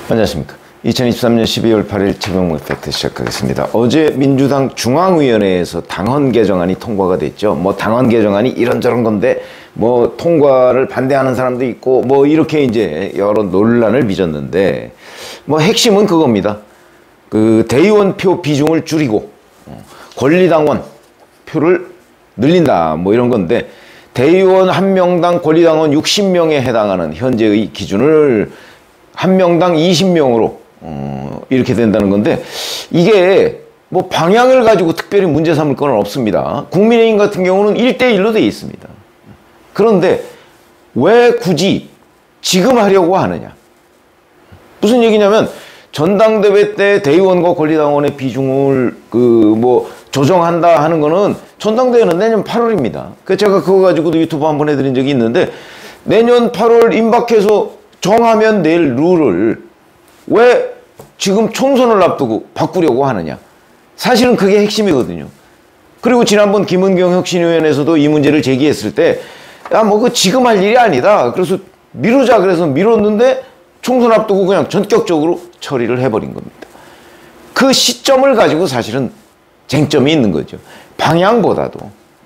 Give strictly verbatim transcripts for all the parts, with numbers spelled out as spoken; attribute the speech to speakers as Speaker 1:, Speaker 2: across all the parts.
Speaker 1: 안녕하십니까. 이천이십삼 년 십이월 팔일 최병무 팩트 시작하겠습니다. 어제 민주당 중앙위원회에서 당헌 개정안이 통과가 됐죠. 뭐 당헌 개정안이 이런저런 건데 뭐 통과를 반대하는 사람도 있고 뭐 이렇게 이제 여러 논란을 빚었는데 뭐 핵심은 그겁니다. 그 대의원 표 비중을 줄이고 권리당원 표를 늘린다 뭐 이런 건데, 대의원 한 명당 권리당원 육십 명에 해당하는 현재의 기준을 한 명당 이십 명으로 어, 이렇게 된다는 건데, 이게 뭐 방향을 가지고 특별히 문제 삼을 건 없습니다. 국민의힘 같은 경우는 일 대 일로 돼 있습니다. 그런데 왜 굳이 지금 하려고 하느냐? 무슨 얘기냐면, 전당대회 때 대의원과 권리당원의 비중을 그 뭐 조정한다 하는 거는, 전당대회는 내년 팔월입니다. 그 제가 그거 가지고도 유튜브 한번 해드린 적이 있는데, 내년 팔월 임박해서 정하면 될 룰을 왜 지금 총선을 앞두고 바꾸려고 하느냐. 사실은 그게 핵심이거든요. 그리고 지난번 김은경 혁신위원회에서도 이 문제를 제기했을 때, 야, 뭐 그 지금 할 일이 아니다. 그래서 미루자 그래서 미뤘는데 총선 앞두고 그냥 전격적으로 처리를 해버린 겁니다. 그 시점을 가지고 사실은 쟁점이 있는 거죠. 방향보다도.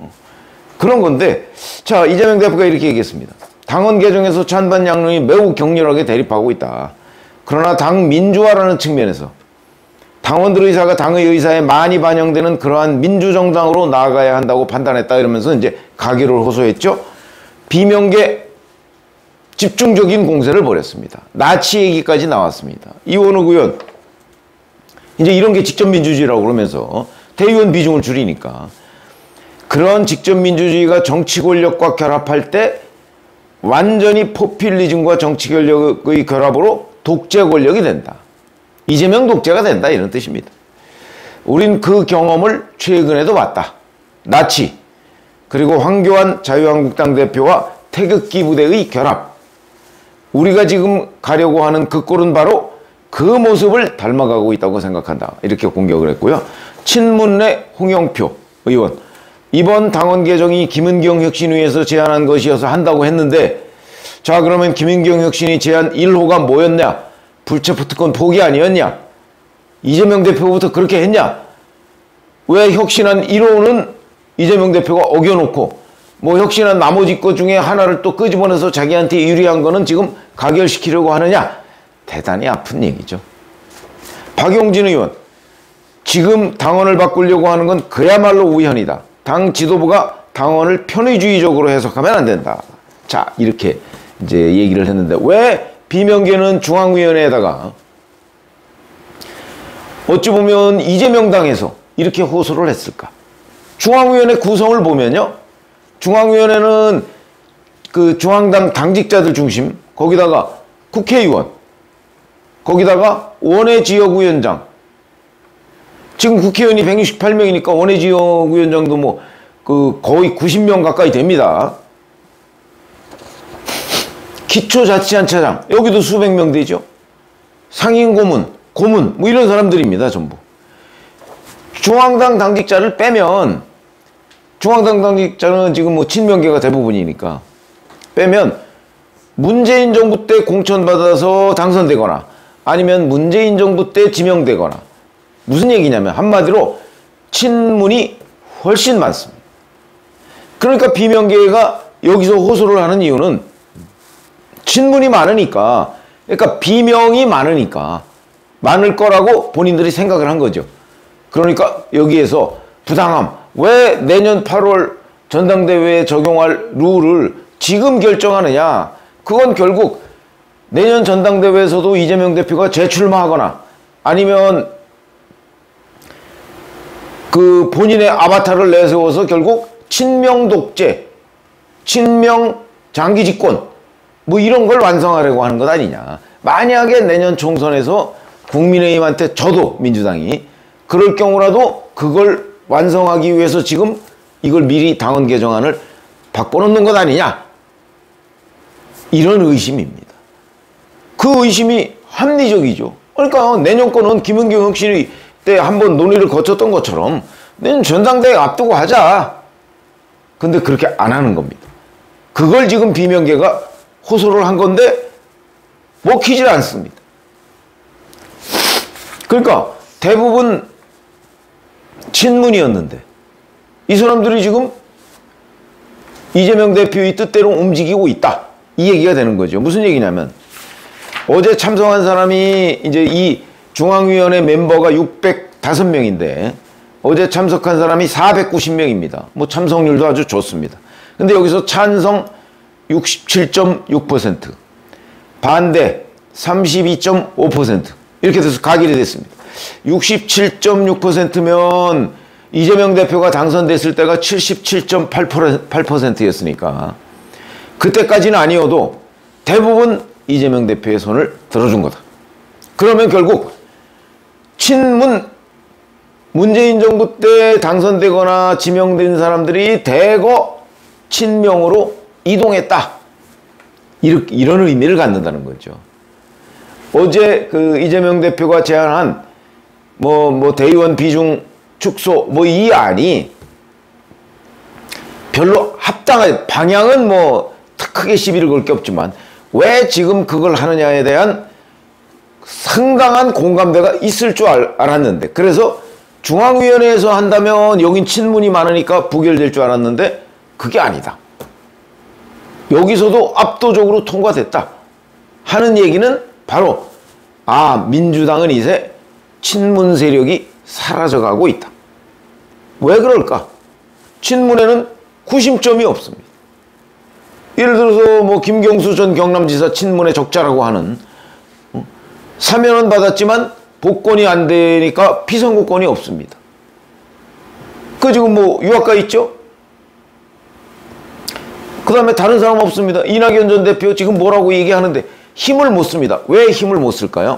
Speaker 1: 그런 건데, 자, 이재명 대표가 이렇게 얘기했습니다. 당헌 개정에서 찬반 양론이 매우 격렬하게 대립하고 있다. 그러나 당 민주화라는 측면에서 당원들 의사가 당의 의사에 많이 반영되는 그러한 민주정당으로 나아가야 한다고 판단했다, 이러면서 이제 가결을 호소했죠. 비명계 집중적인 공세를 벌였습니다. 나치 얘기까지 나왔습니다. 이원욱 의원, 이제 이런 게 직접민주주의라고 그러면서 대의원 비중을 줄이니까, 그런 직접민주주의가 정치 권력과 결합할 때 완전히 포퓰리즘과 정치 권력의 결합으로 독재 권력이 된다. 이재명 독재가 된다, 이런 뜻입니다. 우린 그 경험을 최근에도 봤다. 나치, 그리고 황교안 자유한국당 대표와 태극기 부대의 결합. 우리가 지금 가려고 하는 그 꼴은 바로 그 모습을 닮아가고 있다고 생각한다. 이렇게 공격을 했고요. 친문의 홍영표 의원, 이번 당헌 개정이 김은경 혁신위에서 제안한 것이어서 한다고 했는데, 자, 그러면 김은경 혁신이 제안 일 호가 뭐였냐? 불체포 특권 포기 아니었냐? 이재명 대표부터 그렇게 했냐? 왜 혁신안 일 호는 이재명 대표가 어겨놓고 뭐 혁신안 나머지 것 중에 하나를 또 끄집어내서 자기한테 유리한 거는 지금 가결시키려고 하느냐? 대단히 아픈 얘기죠. 박용진 의원, 지금 당헌을 바꾸려고 하는 건 그야말로 우연이다. 당 지도부가 당헌을 편의주의적으로 해석하면 안 된다. 자, 이렇게 이제 얘기를 했는데, 왜 비명계는 중앙위원회에다가 어찌 보면 이재명 당에서 이렇게 호소를 했을까? 중앙위원회 구성을 보면요, 중앙위원회는 그 중앙당 당직자들 중심, 거기다가 국회의원, 거기다가 원외지역위원장, 지금 국회의원이 백육십팔 명이니까 원외지역위원장도 뭐 그 거의 구십 명 가까이 됩니다. 기초자치단체장, 여기도 수백 명 되죠. 상임고문, 고문, 뭐 이런 사람들입니다, 전부. 중앙당 당직자를 빼면, 중앙당 당직자는 지금 뭐 친명계가 대부분이니까 빼면, 문재인 정부 때 공천받아서 당선되거나 아니면 문재인 정부 때 지명되거나, 무슨 얘기냐면 한마디로 친문이 훨씬 많습니다. 그러니까 비명계가 여기서 호소를 하는 이유는 친문이 많으니까, 그러니까 비명이 많으니까, 많을 거라고 본인들이 생각을 한 거죠. 그러니까 여기에서 부당함, 왜 내년 팔월 전당대회에 적용할 룰을 지금 결정하느냐, 그건 결국 내년 전당대회에서도 이재명 대표가 재출마하거나 아니면 그 본인의 아바타를 내세워서 결국 친명 독재, 친명 장기 집권, 뭐 이런 걸 완성하려고 하는 것 아니냐. 만약에 내년 총선에서 국민의힘한테 져도 민주당이, 그럴 경우라도 그걸 완성하기 위해서 지금 이걸 미리 당헌 개정안을 바꿔놓는 것 아니냐, 이런 의심입니다. 그 의심이 합리적이죠. 그러니까 내년 거는 김은경 혁신이 때 한번 논의를 거쳤던 것처럼 내년 전당대회 앞두고 하자. 근데 그렇게 안 하는 겁니다. 그걸 지금 비명계가 호소를 한 건데 먹히질 않습니다. 그러니까 대부분 친문이었는데 이 사람들이 지금 이재명 대표의 뜻대로 움직이고 있다. 이 얘기가 되는 거죠. 무슨 얘기냐면 어제 참석한 사람이 이제 이 중앙위원회 멤버가 육백오 명인데 어제 참석한 사람이 사백구십 명입니다. 뭐 참석률도 아주 좋습니다. 근데 여기서 찬성 육십칠 점 육 퍼센트, 반대 삼십이 점 오 퍼센트 이렇게 돼서 가결이 됐습니다. 육십칠 점 육 퍼센트면 이재명 대표가 당선됐을 때가 칠십칠 점 팔 퍼센트였으니까 그때까지는 아니어도 대부분 이재명 대표의 손을 들어준 거다. 그러면 결국 친문 문재인 정부 때 당선되거나 지명된 사람들이 대거 친명으로 이동했다. 이렇게, 이런 의미를 갖는다는 거죠. 어제 그 이재명 대표가 제안한 뭐, 뭐 대의원 비중 축소 뭐 이 안이 별로 합당한 방향은 뭐 크게 시비를 걸 게 없지만 왜 지금 그걸 하느냐에 대한 상당한 공감대가 있을 줄 알, 알았는데 그래서 중앙위원회에서 한다면 여긴 친문이 많으니까 부결될 줄 알았는데 그게 아니다. 여기서도 압도적으로 통과됐다 하는 얘기는 바로 아 민주당은 이제 친문 세력이 사라져가고 있다. 왜 그럴까? 친문에는 구심점이 없습니다. 예를 들어서 뭐 김경수 전 경남지사 친문의 적자라고 하는 사면은 받았지만 복권이 안 되니까 피선거권이 없습니다. 그 지금 뭐 유학가 있죠? 그 다음에 다른 사람 없습니다. 이낙연 전 대표 지금 뭐라고 얘기하는데 힘을 못 씁니다. 왜 힘을 못 쓸까요?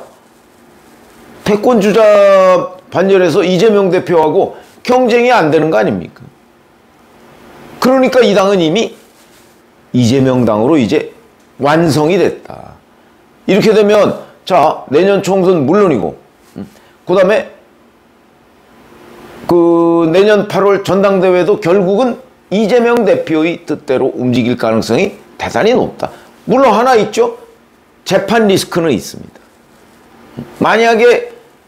Speaker 1: 패권주자 반열에서 이재명 대표하고 경쟁이 안 되는 거 아닙니까? 그러니까 이 당은 이미 이재명 당으로 이제 완성이 됐다. 이렇게 되면 자 내년 총선 물론이고 그 다음에 그 내년 팔월 전당대회도 결국은 이재명 대표의 뜻대로 움직일 가능성이 대단히 높다. 물론 하나 있죠. 재판 리스크는 있습니다. 만약에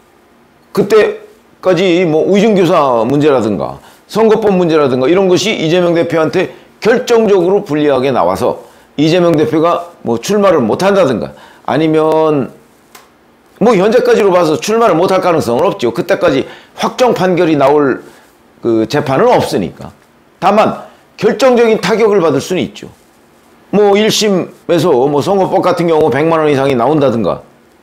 Speaker 1: 그때까지 뭐 의중교사 문제라든가 선거법 문제라든가 이런 것이 이재명 대표한테 결정적으로 불리하게 나와서 이재명 대표가 뭐 출마를 못한다든가 아니면 뭐 현재까지로 봐서 출마를 못할 가능성은 없죠. 그때까지 확정 판결이 나올 그 재판은 없으니까. 다만 결정적인 타격을 받을 수는 있죠. 뭐 일 심에서 뭐 선거법 같은 경우 백만 원 이상이 나온다든가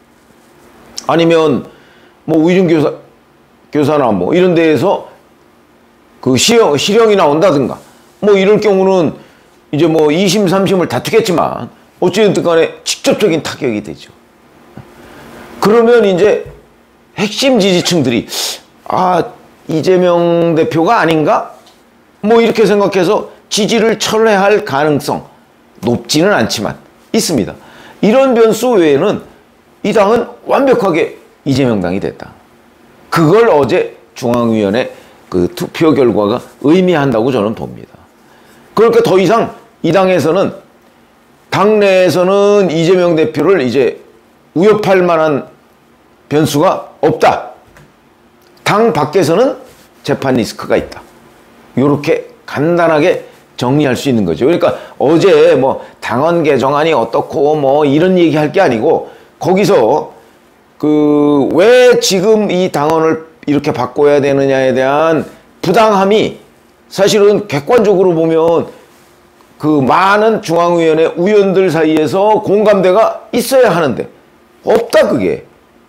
Speaker 1: 아니면 뭐 의중교사 교사나 뭐 이런 데에서 그 시형, 실형이 나온다든가 뭐 이럴 경우는 이제 뭐 이 심, 삼 심을 다투겠지만 어찌됐든 간에 직접적인 타격이 되죠. 그러면 이제 핵심 지지층들이 아 이재명 대표가 아닌가? 뭐 이렇게 생각해서 지지를 철회할 가능성 높지는 않지만 있습니다. 이런 변수 외에는 이 당은 완벽하게 이재명 당이 됐다. 그걸 어제 중앙위원회 그 투표 결과가 의미한다고 저는 봅니다. 그러니까 더 이상 이 당에서는 당내에서는 이재명 대표를 이제 위협할 만한 변수가 없다. 당 밖에서는 재판 리스크가 있다. 이렇게 간단하게 정리할 수 있는 거죠. 그러니까 어제 뭐 당헌 개정안이 어떻고 뭐 이런 얘기 할 게 아니고 거기서 그 왜 지금 이 당헌을 이렇게 바꿔야 되느냐에 대한 부당함이 사실은 객관적으로 보면 그 많은 중앙위원회 위원들 사이에서 공감대가 있어야 하는데 없다 그게.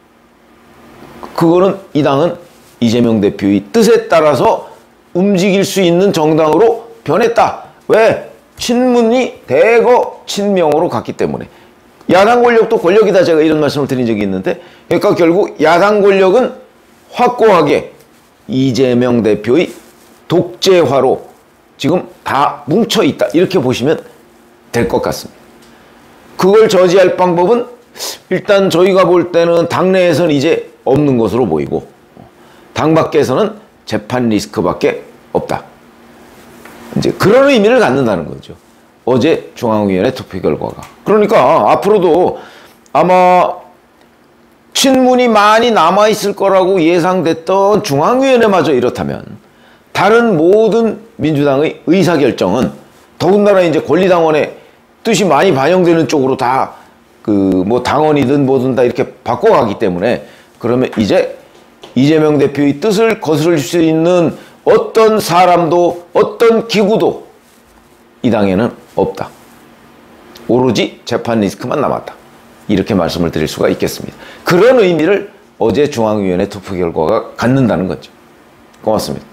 Speaker 1: 그거는 이 당은 이재명 대표의 뜻에 따라서 움직일 수 있는 정당으로 변했다. 왜? 친문이 대거 친명으로 갔기 때문에. 야당 권력도 권력이다 제가 이런 말씀을 드린 적이 있는데 그러니까 결국 야당 권력은 확고하게 이재명 대표의 독재화로 지금 다 뭉쳐있다. 이렇게 보시면 될 것 같습니다. 그걸 저지할 방법은 일단 저희가 볼 때는 당내에서는 이제 없는 것으로 보이고 당 밖에서는 재판 리스크밖에 없다. 이제 그런 의미를 갖는다는 거죠. 어제 중앙위원회 투표 결과가. 그러니까 앞으로도 아마 친문이 많이 남아있을 거라고 예상됐던 중앙위원회마저 이렇다면 다른 모든 민주당의 의사결정은 더군다나 이제 권리당원의 뜻이 많이 반영되는 쪽으로 다 그 뭐 당원이든 뭐든 다 이렇게 바꿔가기 때문에 그러면 이제 이재명 대표의 뜻을 거스를 수 있는 어떤 사람도 어떤 기구도 이 당에는 없다. 오로지 재판 리스크만 남았다. 이렇게 말씀을 드릴 수가 있겠습니다. 그런 의미를 어제 중앙위원회 투표 결과가 갖는다는 거죠. 고맙습니다.